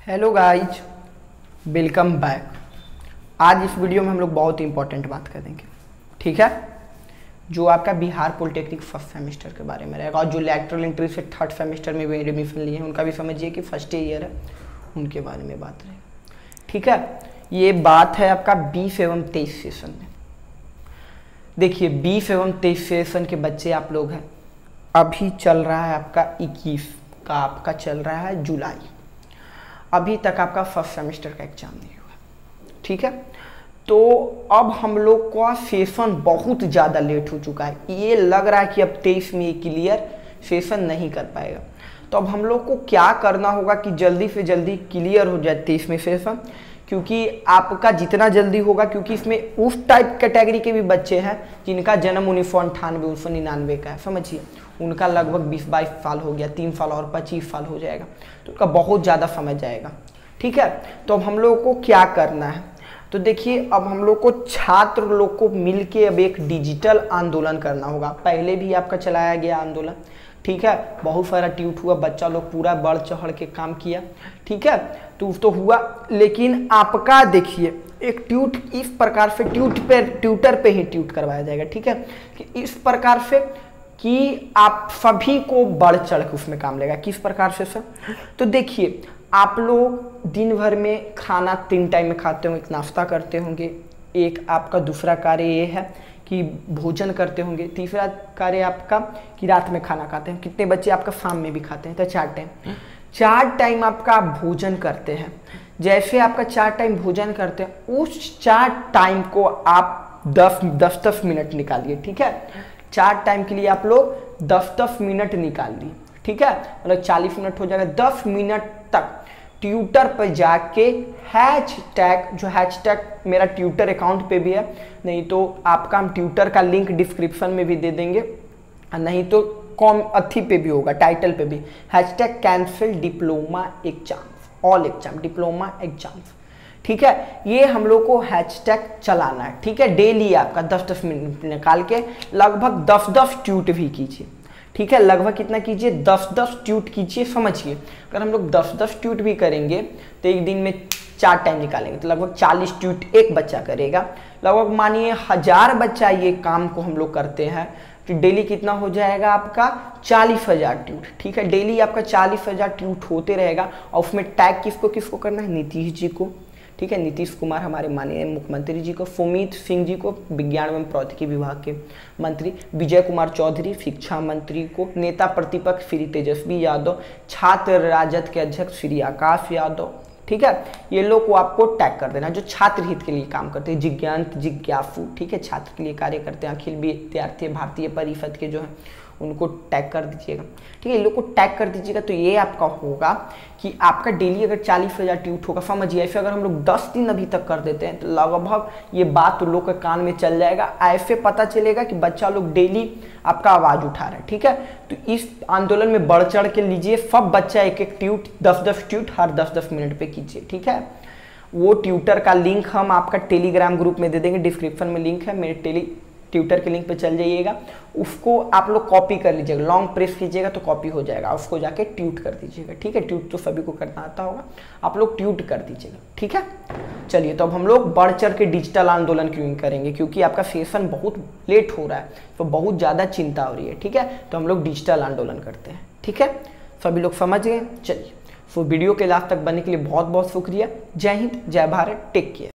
Hello guys, welcome back. आज इस video में हम लोग बहुत इंपॉर्टेंट बात करेंगे, ठीक है। जो आपका बिहार पॉलिटेक्निक फर्स्ट सेमेस्टर के बारे में रहेगा और जो लैटरल एंट्री से थर्ड सेमेस्टर में भी एडमिशन लिए हैं उनका भी समझिए कि फर्स्ट ईयर है, उनके बारे में बात रहेगा, ठीक है। ये बात है आपका 20 एवं 23 सेशन में। देखिए 20 एवं 23 सेशन के बच्चे आप लोग हैं। अभी चल रहा है आपका 21 का, आपका चल रहा है जुलाई। अभी तक आपका फर्स्ट सेमेस्टर का एग्जाम नहीं हुआ, ठीक है। तो अब हम लोग का सेशन बहुत ज़्यादा लेट हो चुका है। ये लग रहा है कि अब 23 में ये क्लियर सेशन नहीं कर पाएगा। तो अब हम लोग को क्या करना होगा कि जल्दी से जल्दी क्लियर हो जाए 23 में सेशन, क्योंकि आपका जितना जल्दी होगा, क्योंकि इसमें उस टाइप कैटेगरी के भी बच्चे हैं जिनका जन्म 1998 1999 का है, समझिए। उनका लगभग 20-22 साल हो गया, 3 साल और 25 साल हो जाएगा, तो उनका बहुत ज़्यादा समय जाएगा, ठीक है। तो अब हम लोग को क्या करना है, तो देखिए अब हम लोग को छात्र लोग को मिलके अब एक डिजिटल आंदोलन करना होगा। पहले भी आपका चलाया गया आंदोलन, ठीक है। बहुत सारा ट्वीट हुआ, बच्चा लोग पूरा बढ़ चढ़ के काम किया, ठीक है। तो हुआ, लेकिन आपका देखिए एक ट्वीट इस प्रकार से ट्विटर पे ही ट्वीट करवाया जाएगा, ठीक है, कि इस प्रकार से कि आप सभी को बढ़ चढ़ के उसमें काम लेगा। किस प्रकार से सर? तो देखिए आप लोग दिन भर में खाना 3 टाइम में खाते होंगे, एक नाश्ता करते होंगे, एक आपका दूसरा कार्य ये है कि भोजन करते होंगे, तीसरा कार्य आपका कि रात में खाना खाते हैं। कितने बच्चे आपका शाम में भी खाते हैं? तो 4 टाइम आपका आप भोजन करते हैं। जैसे आपका 4 टाइम भोजन करते हैं, उस 4 टाइम को आप 10-10 मिनट निकालिए, ठीक है। 4 टाइम के लिए आप लोग 10-10 मिनट निकाल ली, ठीक है, मतलब 40 मिनट हो जाएगा। 10 मिनट तक ट्विटर पर जाके हैशटैग, जो हैशटैग मेरा ट्विटर अकाउंट पे भी है, नहीं तो आपका हम ट्विटर का लिंक डिस्क्रिप्शन में भी दे देंगे, नहीं तो अथी पे भी होगा, टाइटल पे भी, hashtag cancel diploma exams, all exam, diploma exams, ठीक है। ये हम लोग को हैशटैग चलाना है, ठीक है। डेली आपका 10-10 मिनट निकाल के लगभग 10-10 ट्वीट भी कीजिए, ठीक है। लगभग कितना कीजिए? 10-10 ट्वीट कीजिए, समझिए। अगर हम लोग 10-10 ट्वीट भी करेंगे तो एक दिन में 4 टाइम निकालेंगे तो लगभग 40 ट्वीट एक बच्चा करेगा। लगभग मानिए 1000 बच्चा ये काम को हम लोग करते हैं, तो डेली कितना हो जाएगा आपका? 40,000 ट्वीट, ठीक है। डेली आपका 40,000 ट्वीट होते रहेगा और उसमें टैग किसको किसको करना है? नीतीश जी को, ठीक है, नीतीश कुमार हमारे माननीय मुख्यमंत्री जी को, सुमित सिंह जी को विज्ञान एवं प्रौद्योगिकी विभाग के मंत्री, विजय कुमार चौधरी शिक्षा मंत्री को, नेता प्रतिपक्ष श्री तेजस्वी यादव, छात्र राजद के अध्यक्ष श्री आकाश यादव, ठीक है। ये लोग को आपको टैग कर देना, जो छात्र हित के लिए काम करते हैं, जिज्ञांत जिज्ञासु, ठीक है, छात्र के लिए कार्य करते हैं, अखिल विद्यार्थी भारतीय परिषद के जो है उनको टैग कर दीजिएगा, ठीक है। ये लोग को टैग कर दीजिएगा तो ये आपका होगा कि आपका डेली अगर 40,000 ट्वीट होगा, समझिए। ऐसे अगर हम लोग 10 दिन अभी तक कर देते हैं तो लगभग ये बात लोग के कान में चल जाएगा। ऐसे पता चलेगा कि बच्चा लोग डेली आपका आवाज़ उठा रहा है, ठीक है। तो इस आंदोलन में बढ़ चढ़ के लीजिए, सब बच्चा एक ट्वीट 10-10 ट्वीट हर 10-10 मिनट पे कीजिए, ठीक है। वो ट्विटर का लिंक हम आपका टेलीग्राम ग्रुप में दे देंगे, डिस्क्रिप्शन में लिंक है, मेरे ट्विटर के लिंक पे चल जाइएगा। उसको आप लोग कॉपी कर लीजिएगा, लॉन्ग प्रेस कीजिएगा तो कॉपी हो जाएगा, उसको जाके ट्वीट कर दीजिएगा, ठीक है। ट्वीट तो सभी को करना आता होगा, आप लोग ट्वीट कर दीजिएगा, ठीक है। चलिए, तो अब हम लोग बढ़ चढ़ के डिजिटल आंदोलन क्यों करेंगे? क्योंकि आपका सेशन बहुत लेट हो रहा है, तो बहुत ज़्यादा चिंता हो रही है, ठीक है। तो हम लोग डिजिटल आंदोलन करते हैं, ठीक है। सभी लोग समझ गए? चलिए, तो वीडियो के लास्ट तक बनने के लिए बहुत बहुत शुक्रिया। जय हिंद, जय भारत, टेक केयर।